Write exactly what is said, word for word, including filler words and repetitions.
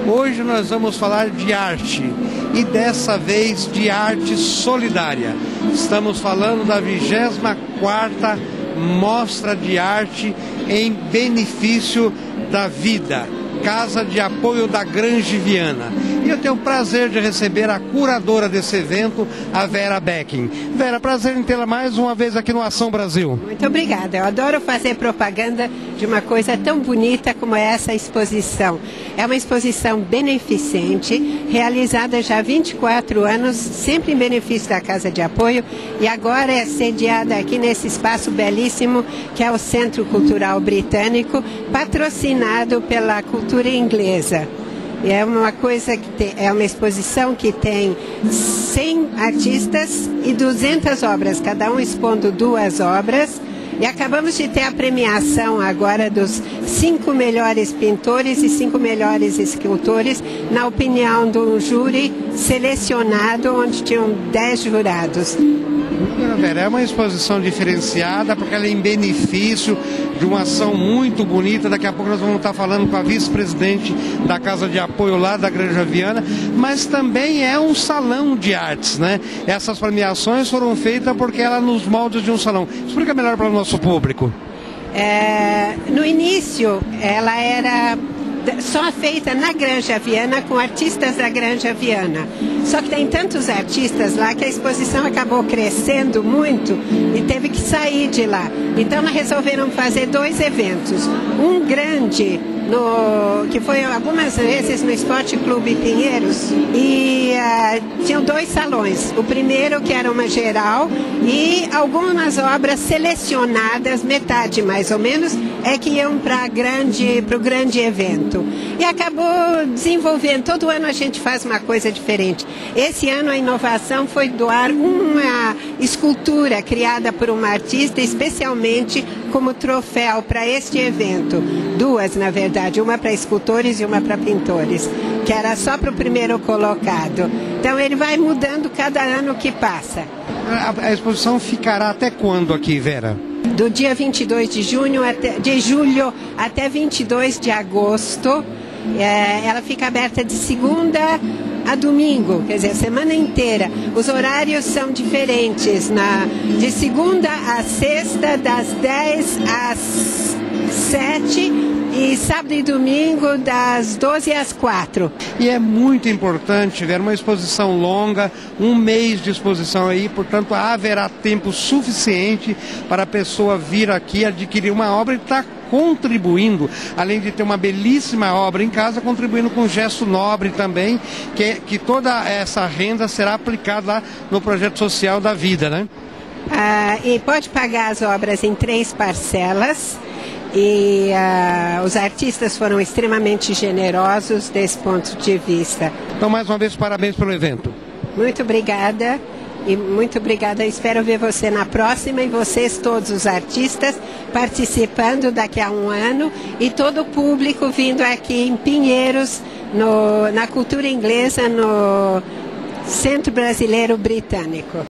Hoje nós vamos falar de arte e dessa vez de arte solidária. Estamos falando da vigésima quarta Mostra de Arte em benefício da vida, Casa de Apoio da Granja Viana. E eu tenho o prazer de receber a curadora desse evento, a Vera Becking. Vera, prazer em tê-la mais uma vez aqui no Ação Brasil. Muito obrigada. Eu adoro fazer propaganda de uma coisa tão bonita como essa exposição. É uma exposição beneficente, realizada já há vinte e quatro anos, sempre em benefício da Casa de Apoio, e agora é sediada aqui nesse espaço belíssimo que é o Centro Cultural Britânico, patrocinado pela cultura inglesa. E é uma coisa que tem, é uma exposição que tem cem artistas e duzentas obras, cada um expondo duas obras. E acabamos de ter a premiação agora dos cinco melhores pintores e cinco melhores escultores, na opinião de um júri selecionado, onde tinham dez jurados. Vera, é uma exposição diferenciada porque ela é em benefício de uma ação muito bonita. Daqui a pouco nós vamos estar falando com a vice-presidente da Casa de Apoio lá da Granja Viana, mas também é um salão de artes, né? Essas premiações foram feitas porque ela nos moldes de um salão. Explica melhor para o nosso público. É, no início, ela era só feita na Granja Viana, com artistas da Granja Viana. Só que tem tantos artistas lá que a exposição acabou crescendo muito e teve que sair de lá. Então nós resolveram fazer dois eventos. Um grande, no, que foi algumas vezes no Esporte Clube Pinheiros, e uh, tinham dois salões. O primeiro, que era uma geral, e algumas obras selecionadas, metade mais ou menos, é que iam para grande, o grande evento. E acabou desenvolvendo, todo ano a gente faz uma coisa diferente. Esse ano a inovação foi doar uma escultura criada por uma artista, especialmente como troféu para este evento. Duas, na verdade, uma para escultores e uma para pintores, que era só para o primeiro colocado. Então ele vai mudando cada ano que passa. A, a exposição ficará até quando aqui, Vera? Do dia vinte e dois de junho até, de julho até vinte e dois de agosto. É, ela fica aberta de segunda a domingo, quer dizer, a semana inteira. Os horários são diferentes, na, de segunda a sexta, das dez às sete, e sábado e domingo das doze às quatro. E é muito importante ver uma exposição longa, um mês de exposição aí, portanto haverá tempo suficiente para a pessoa vir aqui adquirir uma obra e estar contribuindo, além de ter uma belíssima obra em casa, contribuindo com um gesto nobre também, que, que toda essa renda será aplicada lá no projeto social da vida, né? Ah, e pode pagar as obras em três parcelas. E uh, os artistas foram extremamente generosos desse ponto de vista. Então, mais uma vez, parabéns pelo evento. Muito obrigada. E muito obrigada. Eu espero ver você na próxima, e vocês todos os artistas participando daqui a um ano, e todo o público vindo aqui em Pinheiros, no, na cultura inglesa, no Centro Brasileiro Britânico.